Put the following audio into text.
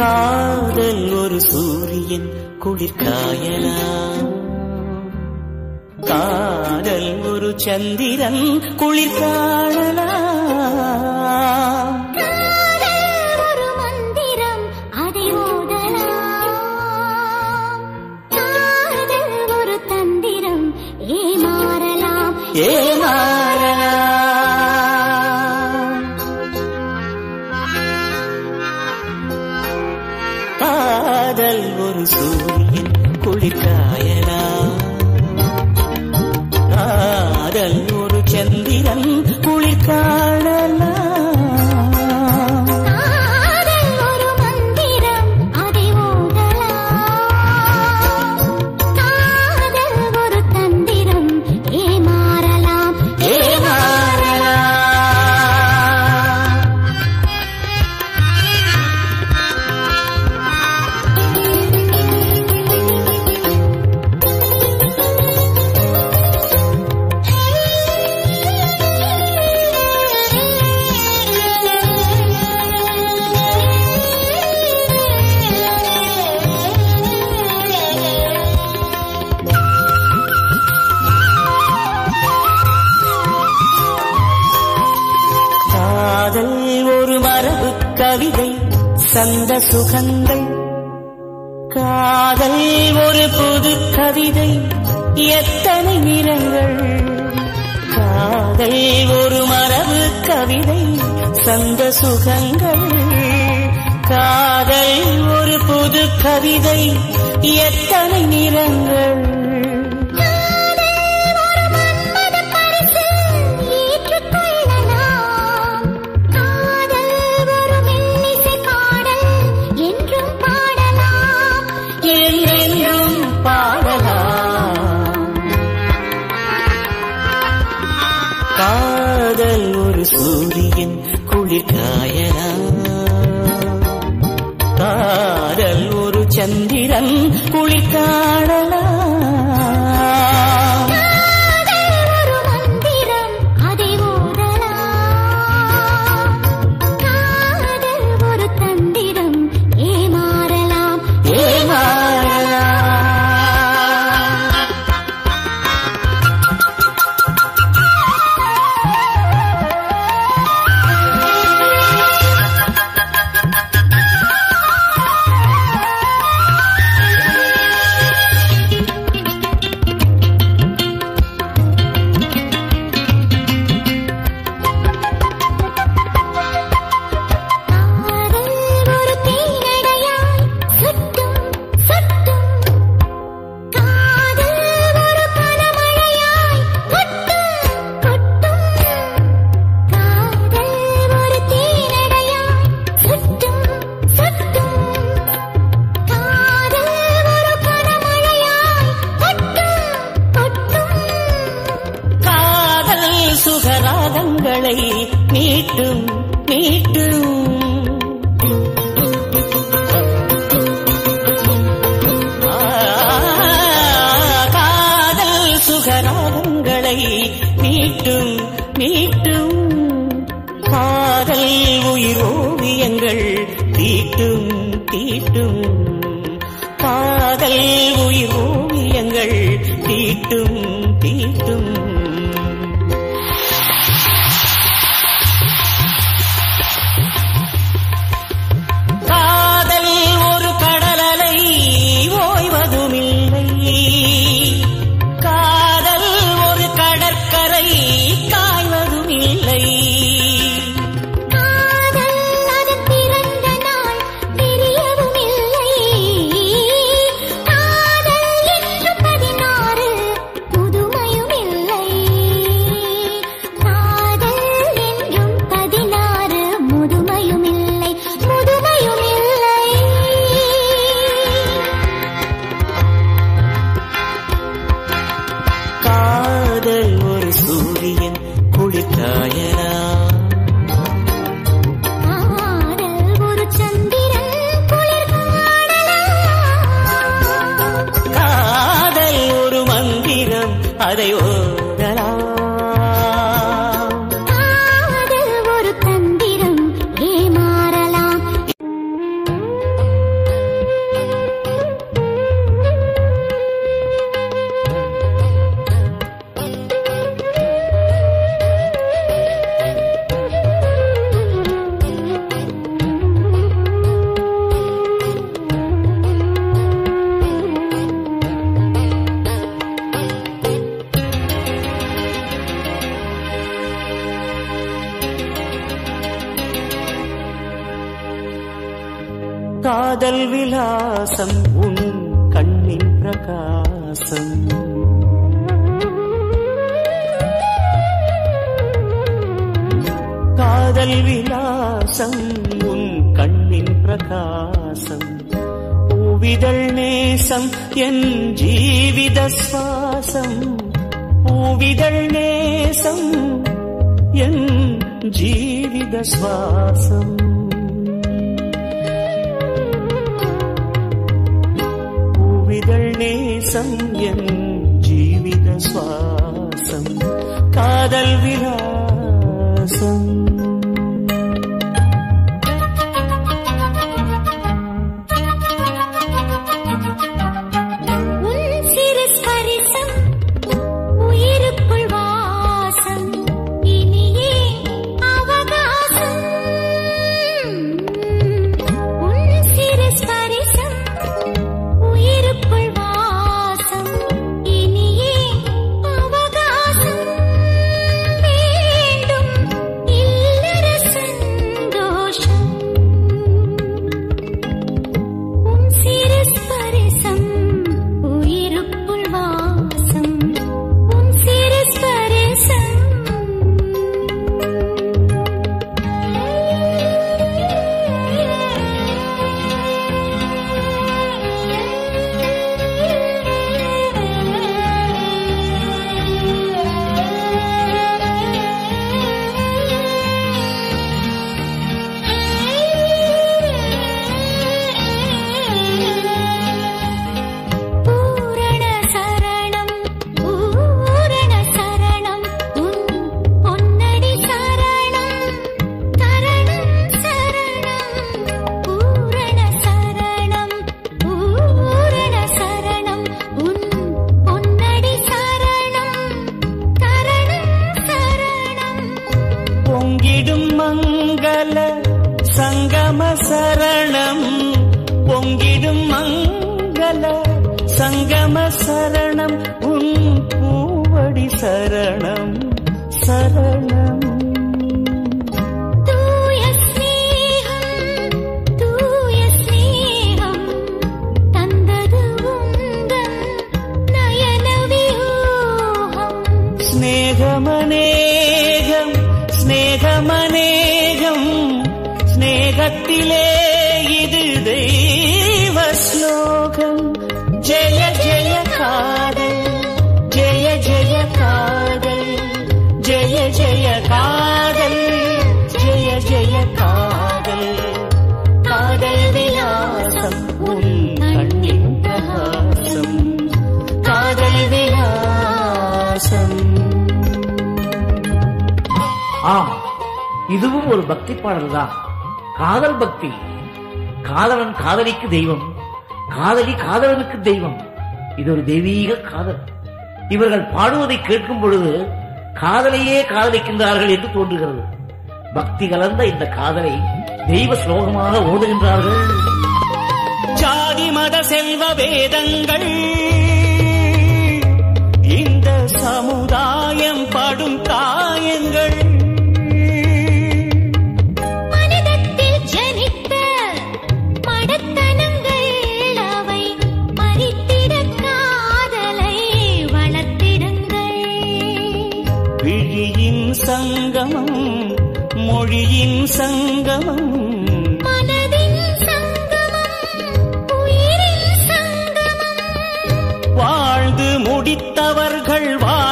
காதல் ஒரு சூரியன் குளிர்காயலாம், காதல் ஒரு சந்திரன் குளிர் காணலாம். ஒரு மந்திரம் அதை ஓதலாம், காதல் ஒரு தந்திரம் ஏமாறலாம் ஏமாறலாம். காதல் ஒரு சூரியன் குளிர்காயலாம், காதல் ஒரு சந்திரன் குளிர் காணலாம். காதல் ஒரு மந்திரம் அதை ஓதலாம், காதல் ஒரு தந்திரம் ஏமாறலாம் ஏமாறலாம். காதல் ஒரு மரபு கவிதை சந்த சுகங்கள், காதல் ஒரு புது கவிதை எத்தனை நிறங்கள். காதல் ஒரு மரபு கவிதை சந்த சுகங்கள், காதல் ஒரு புது கவிதை எத்தனை நிறங்கள். காதல் ஒரு சூரியன் குளிர் காயலாம், காதல் ஒரு சந்திரன் குளிர் காணலாம். ஒரு மந்திரம் அதை ஓதலாம், காதல் ஒரு தந்திரம் ஏமாறலாம் ஏமாறலாம். சுகராகங்களை மீட்டும் மீட்டும். காதல் சுகராகங்களை மீட்டும் மீட்டும். காதல் உயிர் ஓவியங்கள் தீட்டும் தீட்டும். காதல் உயிர் ஓவியங்கள் தீட்டும் தீட்டும். காதல் ஒரு கடலலை ஓய்வதுமில்லை, காதல் ஒரு கடற்கரை காய்வதுமில்லை. காதல் அது பிறந்த நாள் தெரியவுமில்லை, காதல் விலாசம் உன் கண்ணின் பிரகாசம். காதல் விலாசம் உன் கண்ணின் பிரகாசம். பூவிதழ் நேசம் என் ஜீவித சுவாசம். பூவிதழ் நேசம் என் ஜீவித சுவாசம். பூவிதழ் நேசம் என் ஜீவித சுவாசம். காதல் விலாசம். பொங்கிடும் மங்கள சங்கம சரணம். பொங்கிடும் மங்கள சங்கம சரணம் உன் பூவடி சரணம் சரணம். ஸ்நேகமநேகம் ஸ்நேகமநேகம் ஸ்நேகத்திலே இது தெய்வ ஸ்லோகம். ஜெய ஜெய காதல் ஜெய ஜெய காதல் ஜெய ஜெய காதல் ஜெய ஜெய காதல். காதல் விலாசம் உன் கண்ணின் பிரகாசம். காதல் விலாசம். இதுவும் ஒரு பக்தி பாடல் தான். காதல் பக்தி. காதலன் காதலிக்கு தெய்வம், காதலி காதலனுக்கு தெய்வம். இது ஒரு தெய்வீக காதல். இவர்கள் பாடுவதை கேட்கும் பொழுது காதலையே காதலிக்கின்றார்கள் என்று தோன்றுகிறது. பக்தி கலந்த இந்த காதலை தெய்வ ஸ்லோகமாக ஓதுகின்றார்கள். ஜாதி மத செல்வ வேதங்கள் இந்த சமுதாயம் படும் காயங்கள். சங்கமம் மொழியின் சங்கமம். மனதின் சங்கமம் உயிரின் சங்கமம். வாழ்ந்து முடித்தவர்கள்